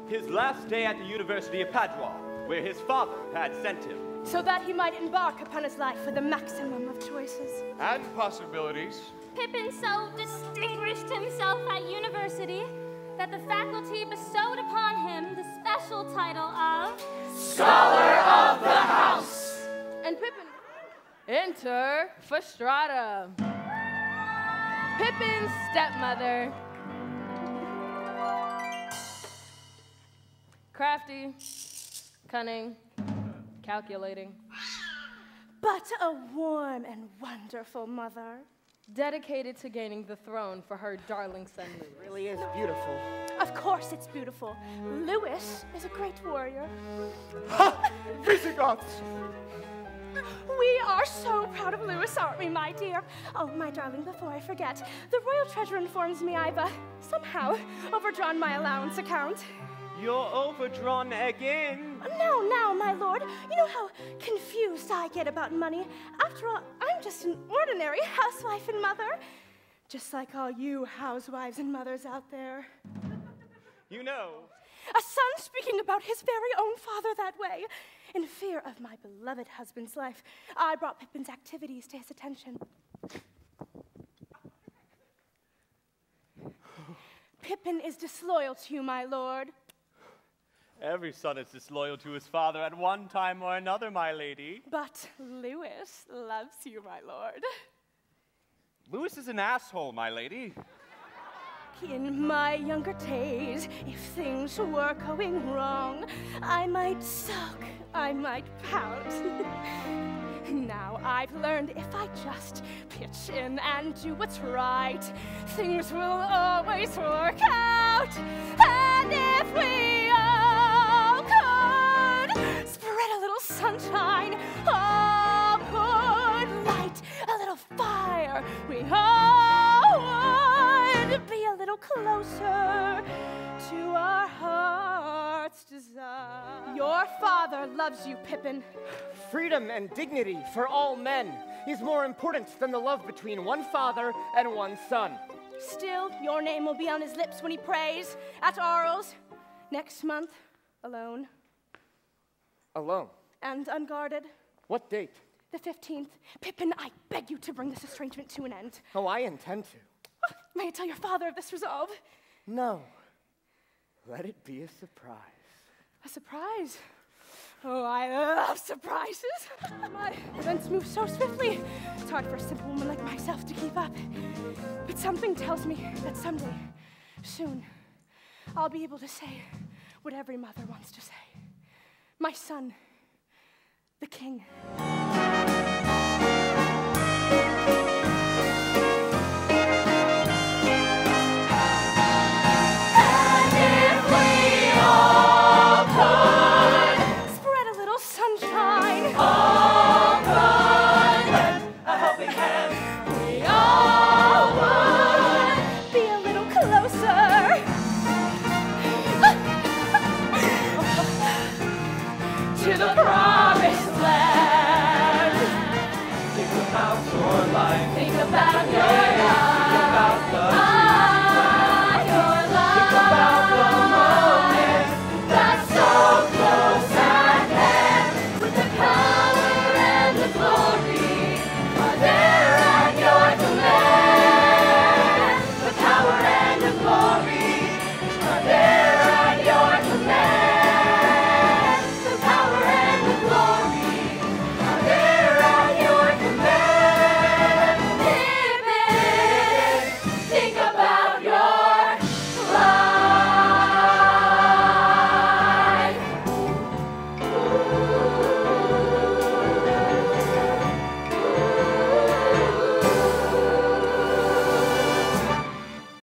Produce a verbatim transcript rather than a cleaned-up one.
His last day at the University of Padua, where his father had sent him. So that he might embark upon his life with the maximum of choices. And possibilities. Pippin so distinguished himself at university that the faculty bestowed upon him the special title of Scholar of the House. And Pippin. Enter Fastrada, Pippin's stepmother. Crafty, cunning, calculating. But a warm and wonderful mother. Dedicated to gaining the throne for her darling son, Louis. It really is beautiful. Of course it's beautiful. Louis is a great warrior. Ha! Visigoths! We are so proud of Louis, aren't we, my dear? Oh, my darling, before I forget, the royal treasurer informs me I've, uh, somehow overdrawn my allowance account. You're overdrawn again. No, now, my lord. You know how confused I get about money. After all, I'm just an ordinary housewife and mother. Just like all you housewives and mothers out there. You know. A son speaking about his very own father that way. In fear of my beloved husband's life, I brought Pippin's activities to his attention. Pippin is disloyal to you, my lord. Every son is disloyal to his father at one time or another, my lady. But Louis loves you, my lord. Louis is an asshole, my lady. In my younger days, if things were going wrong, I might sulk, I might pout. Now I've learned if I just pitch in and do what's right, things will always work out. And if we all could spread a little sunshine, all could light a little fire, we all would be a little closer to our heart's desire. Your father loves you, Pippin. Freedom and dignity for all men is more important than the love between one father and one son. Still, your name will be on his lips when he prays at Arles next month, alone. Alone? And unguarded. What date? The fifteenth. Pippin, I beg you to bring this estrangement to an end. Oh, I intend to. May I tell your father of this resolve? No. Let it be a surprise. A surprise? Oh, I love surprises. My events move so swiftly. It's hard for a simple woman like myself to keep up. But something tells me that someday, soon, I'll be able to say what every mother wants to say. My son, the king.